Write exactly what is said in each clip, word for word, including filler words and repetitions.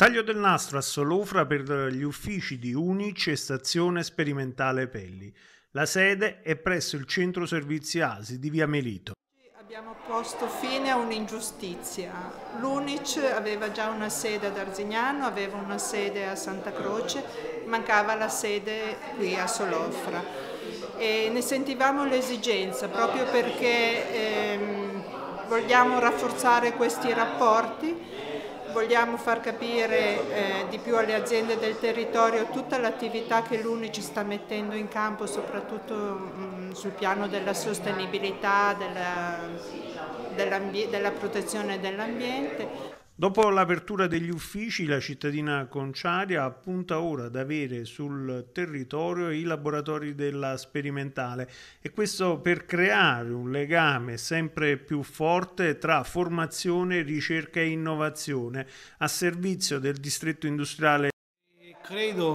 Taglio del nastro a Solofra per gli uffici di U N I C e Stazione Sperimentale Pelli. La sede è presso il centro servizi A S I di Via Melito. Abbiamo posto fine a un'ingiustizia. L'U N I C aveva già una sede ad Arzignano, aveva una sede a Santa Croce, mancava la sede qui a Solofra. E ne sentivamo l'esigenza proprio perché ehm, vogliamo rafforzare questi rapporti. Vogliamo far capire eh, di più alle aziende del territorio tutta l'attività che l'U N I C sta mettendo in campo, soprattutto mh, sul piano della sostenibilità, della, della protezione dell'ambiente. Dopo l'apertura degli uffici, la cittadina conciaria punta ora ad avere sul territorio i laboratori della sperimentale, e questo per creare un legame sempre più forte tra formazione, ricerca e innovazione a servizio del distretto industriale. Credo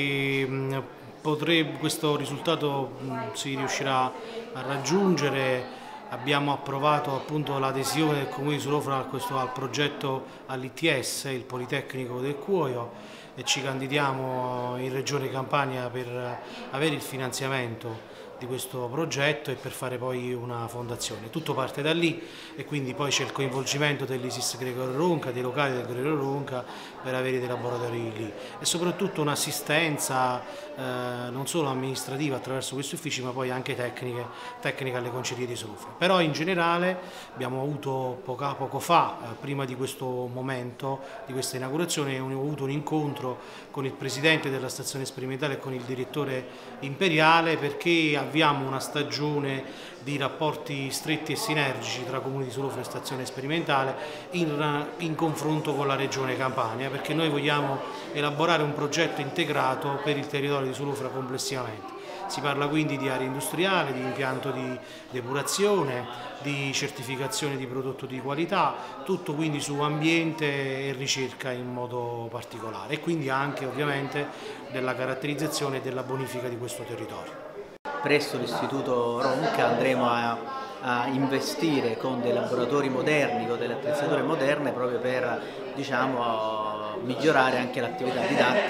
che potrebbe, questo risultato si riuscirà a raggiungere. Abbiamo approvato appunto l'adesione del Comune di Solofra a questo, al progetto all'I T S, il Politecnico del Cuoio, e ci candidiamo in Regione Campania per avere il finanziamento di questo progetto e per fare poi una fondazione. Tutto parte da lì e quindi poi c'è il coinvolgimento dell'I S I S Gregorio Ronca, dei locali del Gregorio Ronca per avere dei laboratori lì e soprattutto un'assistenza eh, non solo amministrativa attraverso questi uffici ma poi anche tecniche, tecniche alle concerie di Solofra. Però in generale abbiamo avuto poco, poco fa, eh, prima di questo momento, di questa inaugurazione, abbiamo avuto un incontro con il presidente della stazione sperimentale e con il direttore imperiale perché avviamo una stagione di rapporti stretti e sinergici tra Comune di Solofra e Stazione Sperimentale in, in confronto con la Regione Campania, perché noi vogliamo elaborare un progetto integrato per il territorio di Solofra complessivamente. Si parla quindi di area industriale, di impianto di depurazione, di certificazione di prodotto di qualità, tutto quindi su ambiente e ricerca in modo particolare e quindi anche ovviamente della caratterizzazione e della bonifica di questo territorio. Presso l'Istituto Ronca andremo a, a investire con dei laboratori moderni, con delle attrezzature moderne proprio per, diciamo, migliorare anche l'attività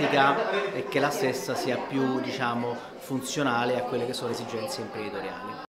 didattica e che la stessa sia più, diciamo, funzionale a quelle che sono le esigenze imprenditoriali.